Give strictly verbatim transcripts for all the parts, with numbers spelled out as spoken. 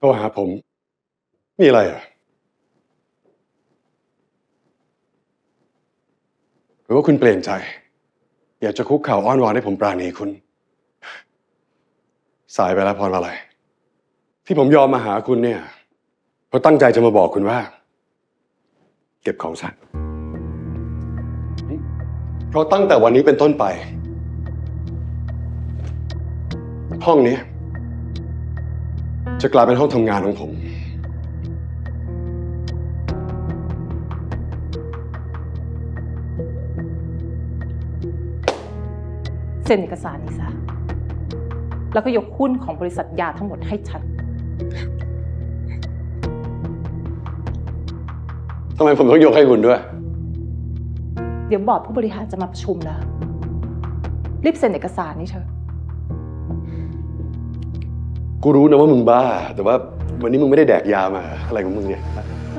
โทรหาผมมีอะไรอ่ะหรือว่าคุณเปลี่ยนใจอยากจะคุกเข่าอ้อนวอนให้ผมปราณีคุณสายไปแล้วพรอะไรที่ผมยอมมาหาคุณเนี่ยเพราะตั้งใจจะมาบอกคุณว่าเก็บของซะเพราะตั้งแต่วันนี้เป็นต้นไปห้องนี้จะกลายเป็นห้องทำงานของผมเซ็นเอกสารนี้ซะแล้วก็ยกหุ้นของบริษัทยาทั้งหมดให้ฉันทำไมผมต้องยกให้คุณด้วยเดี๋ยวบอร์ดผู้บริหารจะมาประชุมแล้วรีบเซ็นเอกสารนี่เถอะกูรู้นะว่ามึงบ้าแต่ว่าวันนี้มึงไม่ได้แดกยามาอะไรของมึงเนี่ย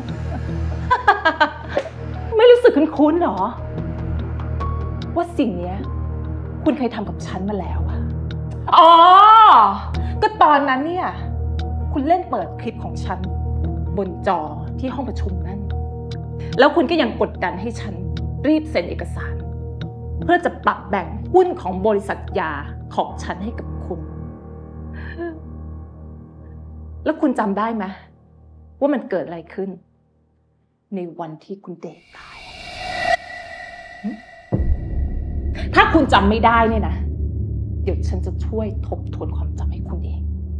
ไม่รู้สึกคุ้นๆหรอว่าสิ่งนี้คุณเคยทำกับฉันมาแล้วอะอ๋อก็ตอนนั้นเนี่ยคุณเล่นเปิดคลิปของฉันบนจอที่ห้องประชุมนั่นแล้วคุณก็ยังกดดันให้ฉันรีบเซ็นเอกสารเพื่อจะปรับแบ่งหุ้นของบริษัทยาของฉันให้กับคุณแล้วคุณจำได้ไหมว่ามันเกิดอะไรขึ้นในวันที่คุณเดชตายถ้าคุณจำไม่ได้เนี่ยนะเดี๋ยวฉันจะช่วยทบทวนความจำให้คุณเอง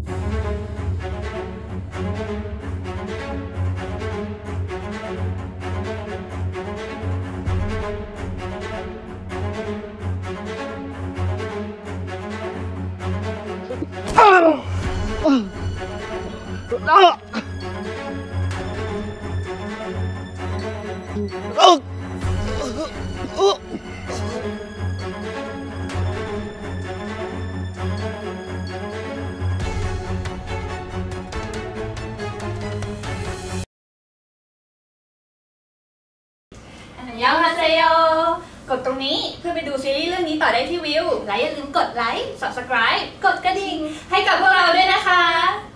ยาวฮาเซโยกดตรงนี้เพื่อไปดูซีรีส์เรื่องนี้ต่อได้ที่วิวและอย่าลืมกดไลค์ ซับสไครบ์ กดกระดิ่งให้กับพวกเราด้วยนะคะ